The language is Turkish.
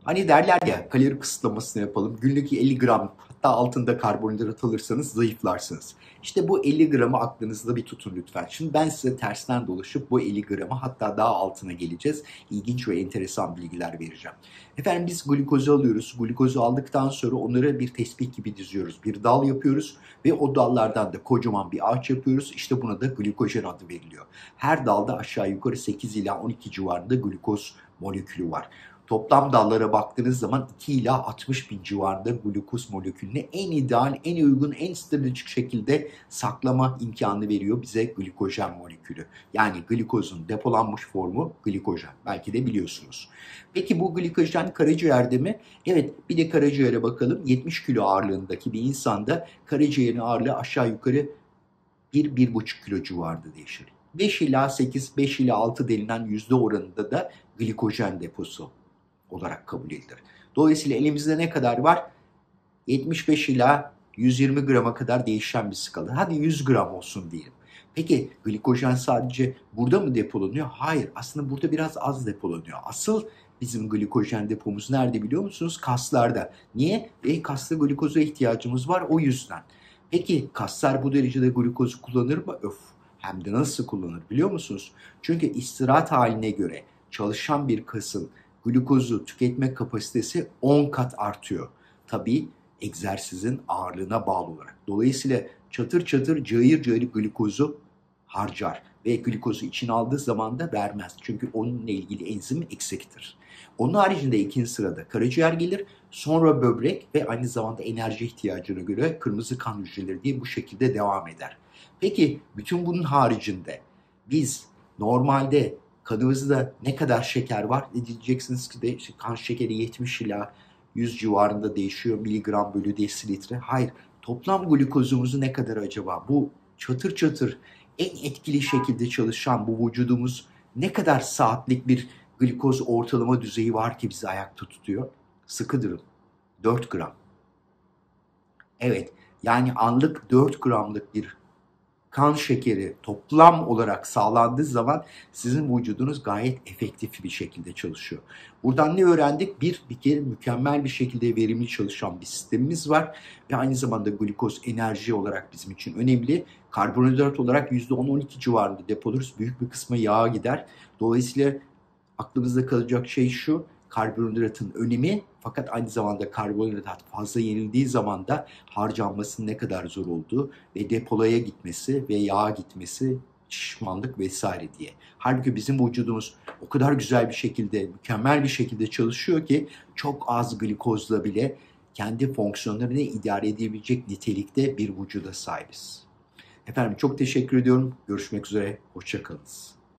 Hani derler ya, kalori kısıtlamasını yapalım. Günlük 50 gram hatta altında karbonhidrat alırsanız zayıflarsınız. İşte bu 50 gramı aklınızda bir tutun lütfen. Şimdi ben size tersten dolaşıp bu 50 gramı hatta daha altına geleceğiz. İlginç ve enteresan bilgiler vereceğim. Efendim biz glikozu alıyoruz. Glikozu aldıktan sonra onları bir tespih gibi diziyoruz. Bir dal yapıyoruz ve o dallardan da kocaman bir ağaç yapıyoruz. İşte buna da glikojen adı veriliyor. Her dalda aşağı yukarı 8 ila 12 civarında glikoz molekülü var. Toplam dallara baktığınız zaman 2 ila 60 bin civarında glukoz molekülünü en ideal, en uygun, en stratejik şekilde saklama imkanı veriyor bize glikojen molekülü. Yani glikozun depolanmış formu glikojen. Belki de biliyorsunuz. Peki bu glikojen karaciğerde mi? Evet, bir de karaciğere bakalım. 70 kilo ağırlığındaki bir insanda karaciğerin ağırlığı aşağı yukarı 1-1,5 kilo civarında değişir. 5 ila 8, 5 ila 6 denilen yüzde oranında da glikojen deposu olarak kabul edilir. Dolayısıyla elimizde ne kadar var? 75 ila 120 grama kadar değişen bir skala. Hadi 100 gram olsun diyelim. Peki glikojen sadece burada mı depolanıyor? Hayır, aslında burada biraz az depolanıyor. Asıl bizim glikojen depomuz nerede biliyor musunuz? Kaslarda. Niye? Kasta glikoza ihtiyacımız var o yüzden. Peki kaslar bu derecede glikozu kullanır mı? Öf, hem de nasıl kullanır biliyor musunuz? Çünkü istirahat haline göre çalışan bir kasın glukozu tüketme kapasitesi 10 kat artıyor. Tabii egzersizin ağırlığına bağlı olarak. Dolayısıyla çatır çatır cayır cayır glukozu harcar ve glukozu içine aldığı zaman da vermez. Çünkü onunla ilgili enzim eksiktir. Onun haricinde ikinci sırada karaciğer gelir, sonra böbrek ve aynı zamanda enerji ihtiyacına göre kırmızı kan hücreleri diye bu şekilde devam eder. Peki bütün bunun haricinde biz normalde kanımızda ne kadar şeker var? Diyeceksiniz ki de işte kan şekeri 70 ila 100 civarında değişiyor miligram bölü desilitre. Hayır. Toplam glukozumuzu ne kadar acaba? Bu çatır çatır en etkili şekilde çalışan bu vücudumuz ne kadar saatlik bir glikoz ortalama düzeyi var ki bizi ayakta tutuyor? Sıkı durun. 4 gram. Evet. Yani anlık 4 gramlık bir kan şekeri toplam olarak sağlandığı zaman sizin vücudunuz gayet efektif bir şekilde çalışıyor. Buradan ne öğrendik? Bir kere mükemmel bir şekilde verimli çalışan bir sistemimiz var ve aynı zamanda glikoz enerji olarak bizim için önemli. Karbonhidrat olarak %10-12 civarında depoluruz. Büyük bir kısmı yağa gider. Dolayısıyla aklımızda kalacak şey şu: karbonhidratın önemi, fakat aynı zamanda karbonhidrat fazla yenildiği zaman da harcanmasının ne kadar zor olduğu ve depolaya gitmesi ve yağa gitmesi, şişmanlık vesaire diye. Halbuki bizim vücudumuz o kadar güzel bir şekilde, mükemmel bir şekilde çalışıyor ki çok az glikozla bile kendi fonksiyonlarını idare edebilecek nitelikte bir vücuda sahibiz. Efendim çok teşekkür ediyorum. Görüşmek üzere. Hoşça kalınız.